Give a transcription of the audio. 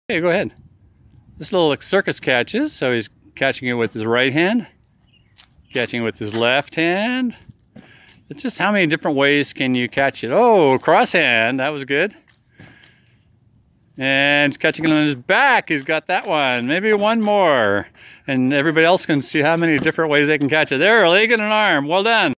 Okay, go ahead. This little circus catches, so he's catching it with his right hand, catching it with his left hand. It's just how many different ways can you catch it? Oh, cross hand, that was good. And he's catching it on his back. He's got that one. Maybe one more. And everybody else can see how many different ways they can catch it. There, a leg and an arm. Well done.